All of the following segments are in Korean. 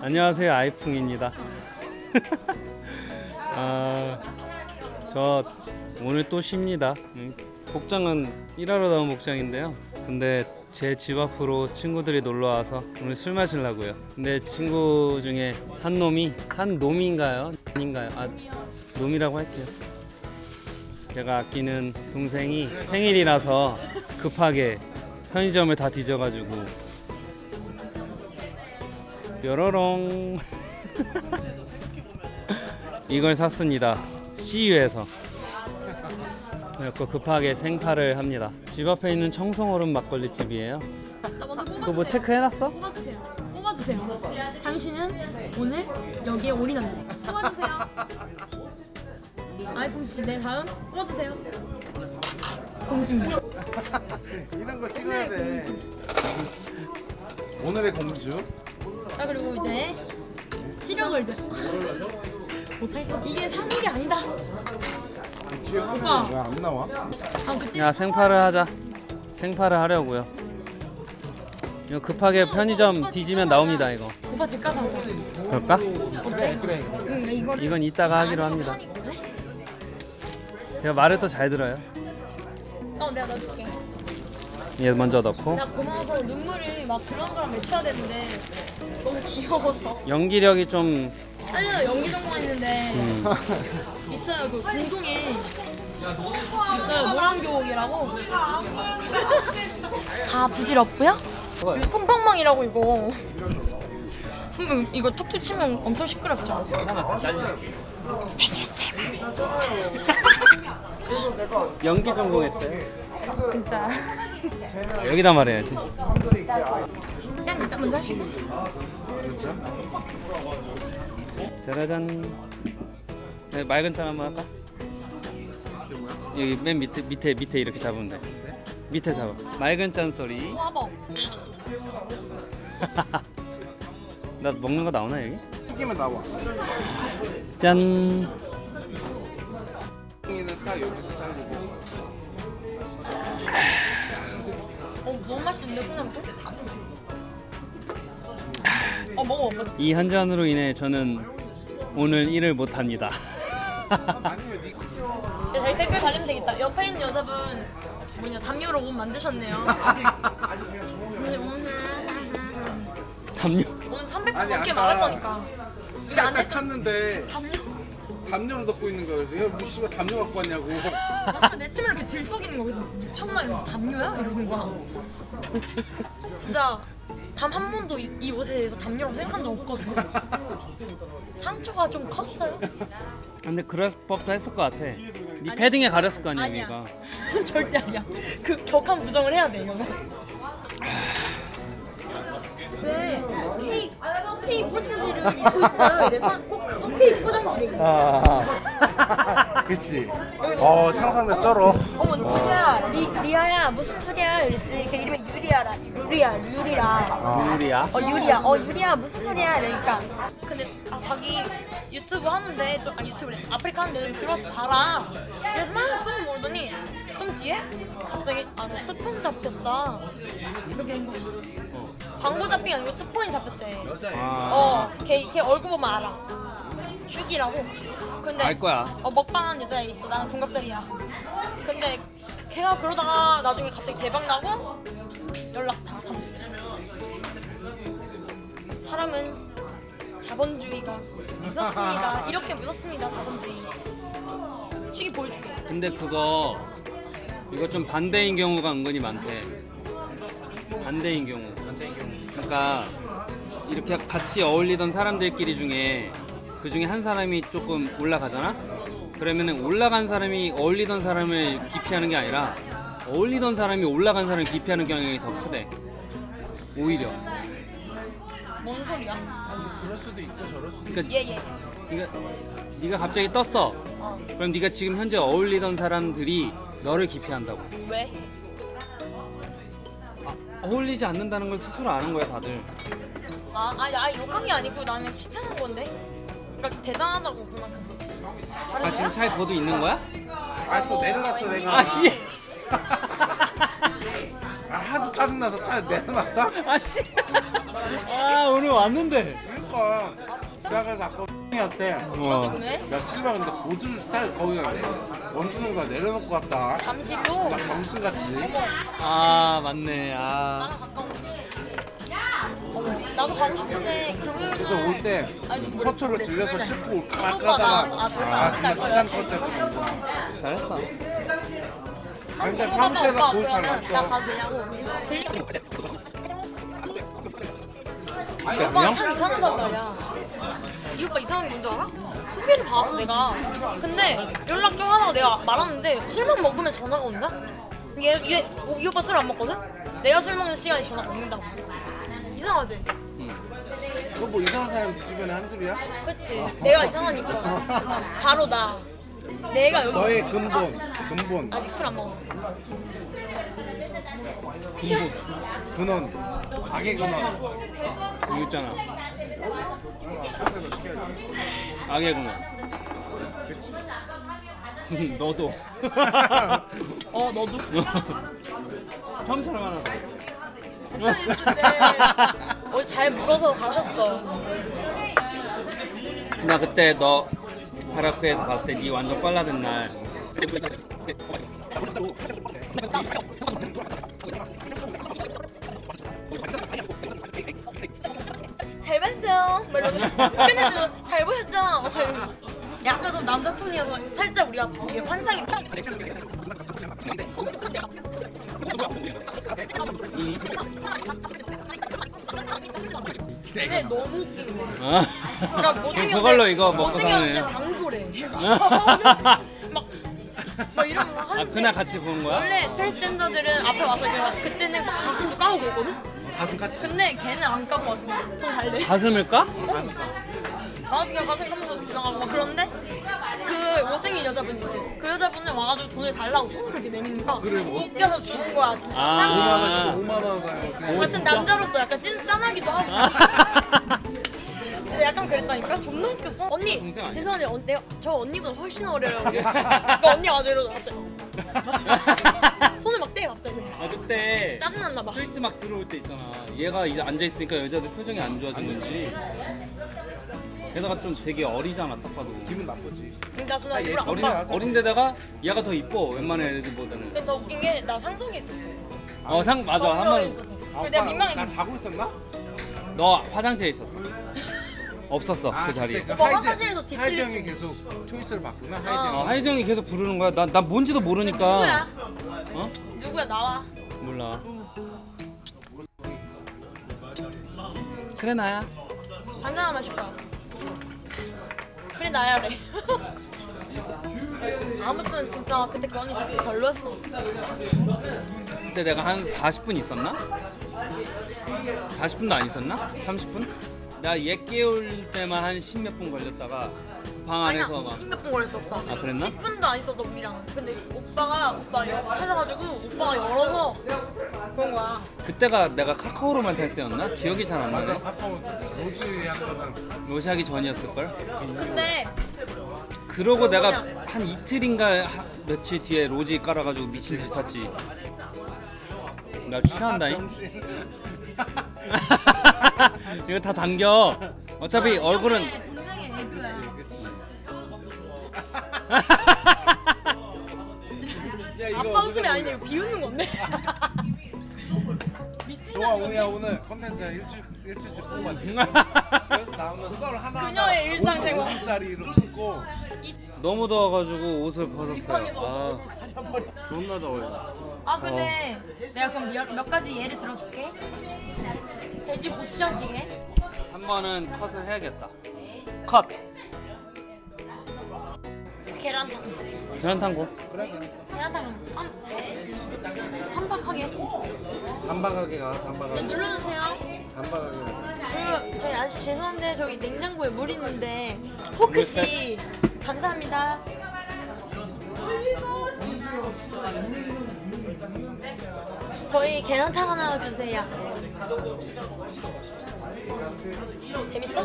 안녕하세요, 아이풍입니다. 저 오늘 또 쉽니다. 복장은 일하러 나온 복장인데요. 근데 제 집 앞으로 친구들이 놀러 와서 오늘 술 마시려고요. 근데 친구 중에 한 놈인가요? 아닌가요? 놈이라고 할게요. 제가 아끼는 동생이 생일이라서 급하게 편의점을 다 뒤져가지고 뾰로롱 이걸 샀습니다. CU에서. 그래서 급하게 생파를 합니다. 집 앞에 있는 청송얼음 막걸리 집이에요. 그거 뭐 체크해놨어? 뽑아주세요. 뽑아주세요. 당신은 오늘 여기에 올인한다. 뽑아주세요. 아이폰 씨, 네 다음 뽑아주세요. 공주님. 이런 거 찍어야 돼. 오늘의 공주. 자 그리고 이제 시력을 이제 못할 거. 이게 사는 게 아니다. 오빠. 왜 안 나와? 그때 야, 생파를 하자. 생파를 하려고요. 이거 급하게 편의점 뒤지면 나옵니다. 이거 오빠 집 가서 하자. 그럴까? 어때? 그래. 응, 이거를 이건 이따가 하기로 합니다. 제가 말을 또 잘 들어요. 내가 넣어줄게. 얘 먼저 넣고. 나 고마워서 눈물이 막 그런 맺혀야 되는데 너무 귀여워서. 연기력이 좀 딸려 연기 전공했는데 있어요. 그 공동에 있어요. 노란교옥이라고. 다 부질없고요. 이 손방망이라고 이거. 선배 이거 툭툭 치면 엄청 시끄럽죠. 연기 전공했어요. 진짜. 여기다 말해야지. 짠 일단 먼저 하시고. 짜라잔. 네, 맑은 짠 한번 할까? 여기 맨 밑에 이렇게 잡으면 돼. 밑에 잡아. 맑은 짠 소리. 와봐. 나 먹는 거 나오나 여기? 튀기면 나와. 짠. 튀기는 딱 여기서 자르고. 너무 맛있는데 콩나물? 먹어. 이 한 잔으로 인해 저는 오늘 일을 못 합니다. 아니면 니 저희 댓글 달리면 되겠다. 옆에 있는 여자분 담요로 옷 만드셨네요. 담요. 오늘 300분 아니, 넘게 아까 말할 거니까. 이게 안 딱 됐어. 탔는데 담요. 담요를 덮고 있는 거야. 그래서 야뭐 씨발 담요 갖고 왔냐고. 사실 내 침을 이렇게 들썩이는 거. 그래서 미쳤나 이거 담요야? 이러는 거야. 진짜 단 한 번도 이 옷에 대해서 담요라고 생각한 적 없거든. 상처가 좀 컸어요? 근데 그럴 법도 했을 것 같아. 네 패딩에 가렸을 거 아니야, 아니야. 얘가. 절대 아니야. 그 격한 부정을 해야 돼 이거는. 네, 케이크 포장지를 입고 있어요. 이래서 꼭 그거 케이크 포장지를 입어. 그치. 여기서 상상력 쩔어. 어머 누구야? 리아야 무슨 소리야? 이랬지. 걔 이름이 유리야. 유리야? 유리야. 유리야 무슨 소리야? 이러니까. 근데 자기 유튜브 하는데 유튜브래. 아프리카 하는데 좀 들어와서 봐라. 그래서 막 좀 모르더니 좀 뒤에 갑자기 너 스폰 잡혔다. 이렇게 한 거야. 광고 잡힌 게 아니고 스폰이 잡혔대. 걔 얼굴 보면 알아. 슈기라고. 근데 알 거야. 먹방한 여자애 있어. 나랑 동갑자리야. 근데 걔가 그러다가 나중에 갑자기 대박 나고 연락 다 감수. 사람은 자본주의가 무섭습니다. 이렇게 무섭습니다. 자본주의. 슈기 보여줄게. 근데 이거 좀 반대인 경우가 은근히 많대. 반대인 경우. 그러니까 이렇게 같이 어울리던 사람들끼리 중에 그 중에 한 사람이 조금 올라가잖아? 그러면은 올라간 사람이 어울리던 사람을 기피하는 게 아니라 어울리던 사람이 올라간 사람을 기피하는 경향이 더 크대. 오히려. 뭔 소리야? 그럴 수도 있고 저럴 수도 있고. 그러니까 얘. 네가 갑자기 떴어. 그럼 네가 지금 현재 어울리던 사람들이 너를 기피한다고. 왜? 어울리지 않는다는 걸 스스로 아는 거야, 다들. 욕한 게 아니고 나는 칭찬한 건데. 그러니까 대단하다고 그만큼. 지금 차에 보드 있는 거야? 또 내려놨어 내가. 아씨. 하도 짜증나서 차 내려놨다. 아씨. 아 오늘 왔는데. 그러니까 내가 그래서 아까 한테 왜? 야 실바 근데 보드를 딱 거기가 원준호가 내려놓고 갔다. 잠시로. 막 정신같이. 아 맞네. 아 나랑 가까운데. 나도 가고 싶은데 금요일 그래서 올 때 아니, 뭐, 서초를 들려서 싣고 막 오빠 가다가 나 별로 아 안 정말 된다, 귀찮을 것 같아. 잘했어. 근데 오빠, 사무실에다 오빠 보드 잘 그러면 나 놨어. 가도 되냐고. 이 아니 오빠가 참 이상하단 말이야. 이 오빠 이상한 게 뭔지 알아? 소개를 받았어 내가. 근데 연락 좀 하다가 내가 말았는데 술만 먹으면 전화가 온다? 이 오빠 술 안 먹거든? 내가 술 먹는 시간에 전화가 온다고. 이상하지? 그거 뭐 이상한 사람 주변에 한둘이야? 그치? 내가 이상하니까. 바로 나. 내가 여기 너의 있으니까. 근본 아직 술 안 먹었어. 튀었어. 근원 악의 근원. 여기 있잖아. 한국에서 시켜야지. 악의 공원. 그치. 너도. 너도? 처음처럼 하나. 어제 잘 물어서 가셨어. 나 그때 너 파라크에서 봤을 때 네 완전 빨라든 날. 잘 봤어요. 막 이러면서 끝내줘. 잘 보셨죠? 약간 좀 남자 톤이어서 살짝 우리가 환상이 근데 너무 웃긴 거. 아. 그러니까 못생겼는데 그걸로 이거 먹고 못생겼는데 사네. 당돌해. 막 이러면서 아 하는데 그날 같이 본 거야? 원래 트랜스젠더들은 앞에 와서 그냥 그때는 막 가슴도 까고 그러거든? 가슴 같이. 근데 걔는 안 까고 왔어. 돈 달래. 가슴을 까? 그냥 가슴 까면서 지나가고 막 그런데 그 못생긴 여자분이지. 그 여자분은 와가지고 돈을 달라고 손을 이렇게 내미니까 그래, 뭐. 웃겨서 죽은 거야 진짜. 아. 5만 원씩 5만 원. 같은 남자로서 약간 짠하기도 하고. 진짜 약간 그랬다니까? 존나 웃겼어. 언니, 동생 아니야? 죄송한데 내가 저 언니보다 훨씬 어려요. 그러니까 언니가 와서 이러고 갑자기 손을 막 떼 갑자기. 아 그때 짜증났나 봐. 스위스 막 들어올 때 있잖아. 얘가 이제 앉아 있으니까 여자들 표정이 안 좋아진 거지. 게다가 좀 되게 어리잖아 딱 봐도. 기분 나쁘지. 그러니까 누나 아, 얘 일부러 안 어린애야. 봐. 사실. 어린데다가 얘가 더 이뻐 웬만한 애들보다는. 근데 더 웃긴 게 나 상성이 있었어. 상 맞아 한 성적이 번. 있었어. 아, 근데 내가 오빠, 민망해. 나 자고 있었나? 너 화장실에 있었어. 없었어 그 자리에. 그때 오빠 화장실에서 뒤틀리지. 하이드 형이 계속 초이스를 바꾸나? 하이드 형. 하이드 형이 계속 부르는 거야. 나 뭔지도 모르니까. 누구야? 어? 누구야 나와. 몰라. 그래 나야. 한잔 마실 거야. 그래 나야래. 아무튼 진짜 그때 그 언니 진짜 별로였어. 그때 내가 한 40분 있었나? 40분도 안 있었나? 30분? 나 얘 깨울 때만 한 10몇 분 걸렸다가 방 아니야 안에서 막 20몇 분 걸렸어 오빠. 아, 그랬나? 10분도 안 있었어 우리랑. 근데 오빠 찾아가지고 오빠가 열어서 그런 거야. 그때가 내가 카카오로만 될 때였나? 기억이 잘 안 나네. 로즈 향 로시 하기 전이었을걸? 근데 그러고 그거 내가 뭐냐? 한 이틀인가 며칠 뒤에 로지 깔아가지고 미친 듯이 탔지. 나 취한다잉? 병신. 이거 다 당겨. 어차피 얼굴은 동생이 예쁘야. 그치. 야, 이거 아빠 웃음이 보자, 아닌데 보자. 이거 비웃는 건데. 미친. 좋아 오늘 컨텐츠 일주일째 뽑아지. 그래서 나오는 썰 하나 그녀의 일상생활. 5분짜리로 끊고 너무 더워가지고 옷을 벗었어요. 아, 존나 더워요. 아 근데 내가 그럼 몇 가지 예를 들어줄게. 돼지 고추장찌개. 한 번은 컷을 해야겠다. 컷. 계란탕. 계란탕고. 계란탕은 삼박하게. 삼박하게 가 삼박하게. 눌러주세요. 삼박하게. 그리고 저희 아저씨 죄송한데 저기 냉장고에 물 있는데 포크씨 감사합니다. 저희 계란탕 하나 주세요. 재밌어?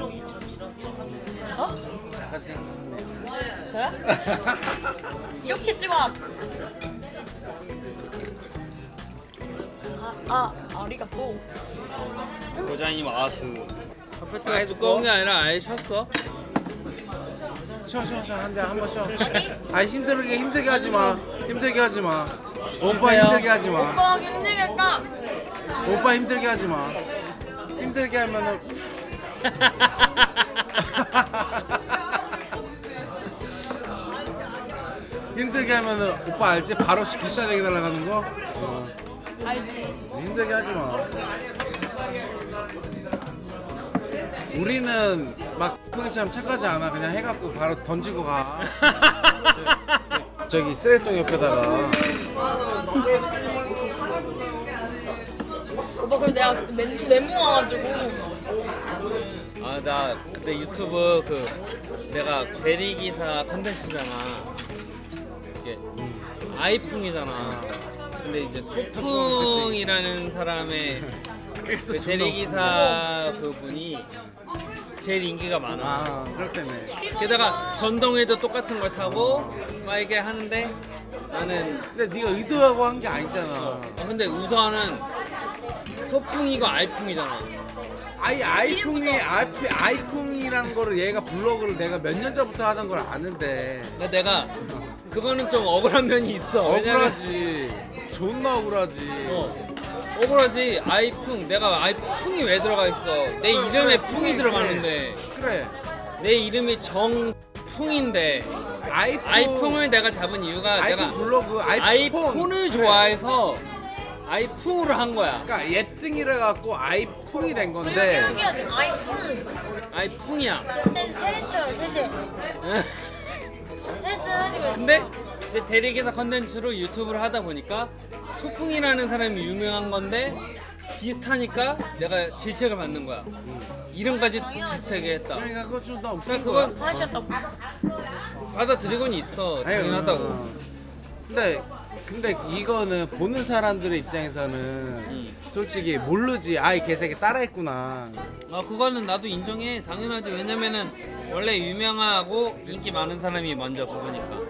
어? 잠깐 생각났네. 저요? 이렇게 찍어. 아 아리가또. 고자님 와스. 카페트가 아이, 두꺼운 게 아니라 아예 쉬었어. 쉬어 한번 쉬어. 아니 힘들게 하지 마. 힘들게 하지 마. 오빠 힘들게 하지 마. 오빠가 힘들게 할까? 오빠 힘들게 하지 마. 힘들게 하면은 힘들게 하면은 오빠 알지? 바로 기싸대기 날아가는 거? 알지. 힘들게 하지 마. 우리는 막 형이처럼 착하지 않아. 그냥 해갖고 바로 던지고 가. 저기 쓰레기통 옆에다가. 오빠 그래 내가 멘붕 와가지고. 아 나 그때 유튜브 내가 대리기사 컨텐츠잖아. 이게 아이풍이잖아. 근데 이제 소풍이라는 사람의 그 대리기사 그분이 제일 인기가 많아. 아, 그럴 때문에. 게다가 전동에도 똑같은 걸 타고 막 이렇게 하는데 나는 근데 네가 의도하고 한 게 아니잖아. 근데 우선은 소풍이고 아이풍이잖아. 아이풍이라는 거를 얘가 블로그를 내가 몇 년 전부터 하던 걸 아는데. 근데 내가 그거는 좀 억울한 면이 있어. 왜냐면 억울하지. 존나 억울하지. 억울하지. 아이풍 내가 아이풍이 왜 들어가 있어? 내 이름에 풍이 들어가는데 그래. 내 이름이 정풍인데 아이풍을 내가 잡은 이유가 아이폰 내가 블로그 아이폰을 그래. 좋아해서 아이풍으로 한 거야. 그러니까 예등이라 갖고 아이풍이 된 건데. 여기야 돼. 아이폰. 아이풍이야. 세제처럼 세제. 세제 해가지고. 근데 이제 대리기사 컨텐츠로 유튜브를 하다 보니까 소풍이라는 사람이 유명한 건데 비슷하니까 내가 질책을 받는 거야. 이름까지 비슷하게 했다. 그러니까 그거 좀 더 웃긴 그러니까 거야. 그건 하셨다고. 받아들이고는 있어. 당연하다고. 근데 이거는 보는 사람들의 입장에서는 솔직히 모르지. 아이 개새끼 따라했구나. 아 그거는 나도 인정해. 당연하지. 왜냐면은 원래 유명하고 인기 많은 사람이 먼저 그거니까.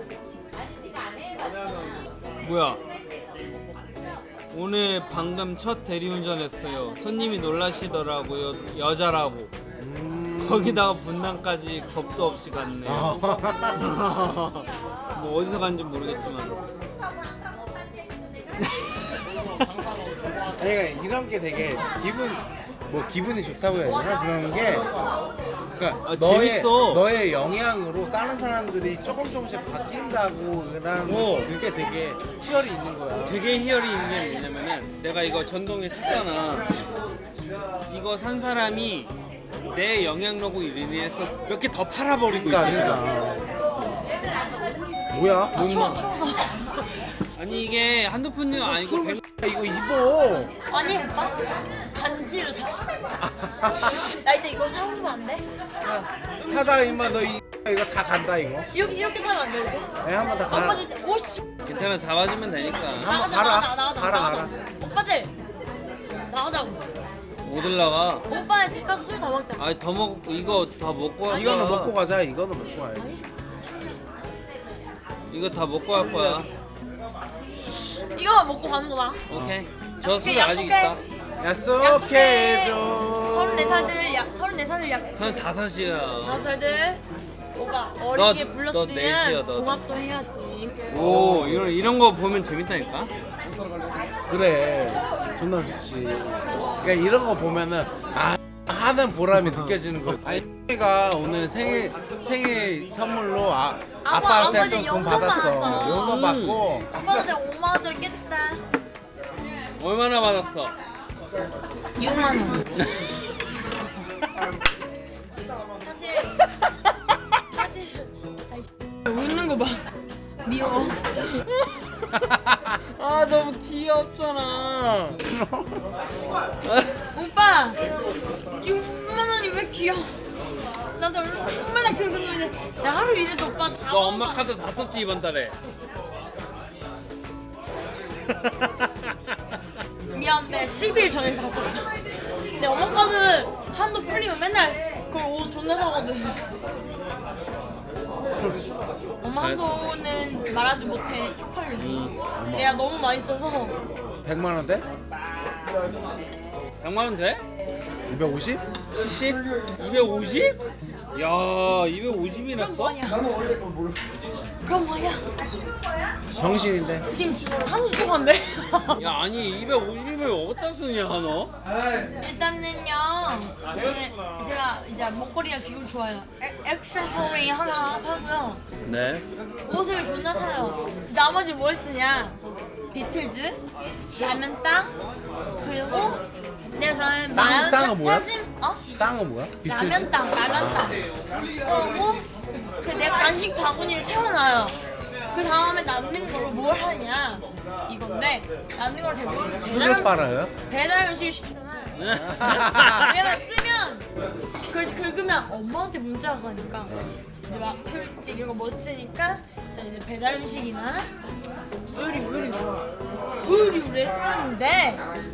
뭐야? 오늘 방금 첫 대리운전 했어요. 손님이 놀라시더라고요. 여자라고. 거기다가 분당까지 겁도 없이 갔네. 뭐 어디서 간지 모르겠지만. 그러니까 이런 게 되게 기분이 좋다고 해야 되나? 그런 게 그러니까 재밌어. 너의 영향으로 다른 사람들이 조금씩 바뀐다고 그게 되게 희열이 있는 거야. 되게 희열이 있는 게 뭐냐면은 내가 이거 전동에 샀잖아. 이거 산 사람이 내 영향력으로 인해서 몇 개 더 팔아버리고 있어 지금. 뭐야? 추워서. 아니 이게 한두 푼이 아니고 이거 입어. 아니 오빠 간지를 사. 나 이제 이걸 사오면 안 돼? 하다 임마 너 이거 다 간다 이거. 이렇게 사면 안 돼 이렇게? 네, 한번 다 오빠 가라. 진짜 오씨. 괜찮아 잡아주면 되니까. 가라. 오빠들 나가자고. 못 올라가. 오빠의 집 가서 술 더 먹자. 아니 더 먹고 이거 다 먹고 갈 이거는 거야. 먹고 가자. 이거는 먹고 가야지. 이거 다 먹고 갈 거야. 이거 먹고 가는 거다. 오케이. 저 술 약속해. 아직 있다. 약속해줘. 34살 약속. 35이야. 5살들 오빠 어리게 너 불렀으면 넷이야, 너. 동합도 해야지. 오 이런 거 보면 재밌다니까. 그래. 존나 좋지. 그러니까 이런 거 보면은 하는 보람이 느껴지는 거지. 아니 가 오늘 생일 선물로 아빠한테 아버지 좀 돈 용돈 받았어. 받았어. 용돈 받고. 아빠한테 5만 원짜리 깼다. 얼마나 받았어? 6만 원. 사실 웃는 거 봐. 미워. 아 너무 귀엽잖아. 오빠 6만 원이 왜 귀여워? 나도 얼마나 귀여워. 이제 나 하루 일해도 오빠 4만 너 엄마 카드 다 썼지 이번 달에. 미안해 10일 전에 다 썼어. 근데 엄마 카드 한도 풀리면 맨날 그걸 옷 존나 사거든. 엄마 한도는 말하지 못해 쪽팔리지. 내가 너무 많이 써서 100만 원대? 100만 원 돼? 250? 70? 250? 야, 250이나 써? 그럼 뭐야? 정신인데. 지금 하는 동안데. 야, 아니 250을 어디다 쓰냐 너? 일단은요. 제가 이제 목걸이가 기분 좋아요. 액세서리 하나 사고요. 네. 옷을 존나 사요. 나머지 뭘 쓰냐? 비틀즈, 라면땅, 그리고 내가 그러면 땅은 뭐야? 사진, 어? 땅은 뭐야? 비틀즈? 라면땅. 그리고 그 내 간식 바구니를 채워놔요. 그 다음에 남는 걸로 뭘 하냐? 이건데 남는 걸 대부분 술을 빨아요? 배달 음식을 시키잖아. 내가 쓰면 글씨 긁으면 엄마한테 문자가 가니까 이제 막 솔직 이런 거 못 쓰니까 저는 이제 배달 음식이나 의류를 쓰는데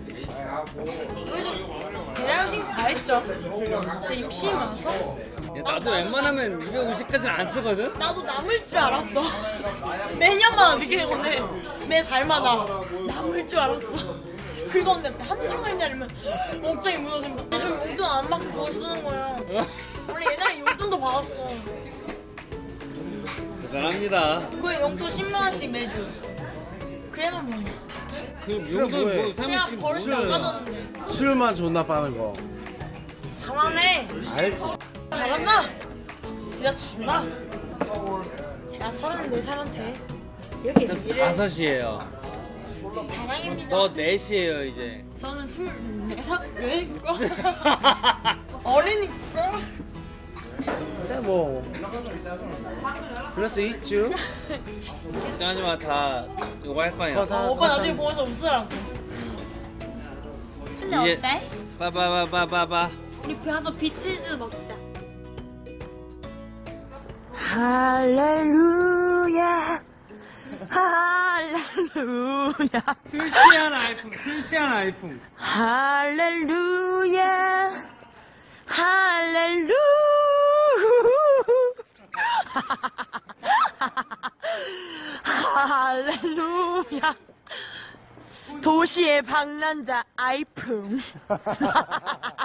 여기도 배달 음식이 다 했죠. 진짜 욕심이 많아서 야, 나도 웬만하면 250까지는 안 쓰거든? 나도 남을 줄 알았어. 매년마다 느끼는 건데 매 달마다 남을 줄 알았어. 그건데 하는 순간 날이면 억장이 무너집니다. 요즘 용돈 안 받고 그걸 쓰는 거예요. 원래 옛날에 용돈도 받았어. 대단합니다. 그 용돈 10만 원씩 매주. 그래만 뭐냐? 그 용돈 뭐해? 뭐 그냥 사무실 버릇이 안 가졌는데. 술만 존나 빠는 거. 잘하네. 알지? 잘한다. 진짜 잘나. 제가 34살한테 이렇게 얘기를 5시에요. 자랑입니다. 너 4시에요 이제. 저는 24이니까 어리니까. 근데 뭐 그럴 수 있죠. 걱정하지 마, 다 요거 할 거야. 오빠 나중에 보면서 웃으라고. 근데 이제- 어때? 빠바바바바바. 우리 가서 비틀즈 먹자. 할렐루야 할렐루야 술 취한 아이폰, 술 취한 아이폰. 할렐루야 할렐루야 할렐루야 도시의 방랑자 아이폰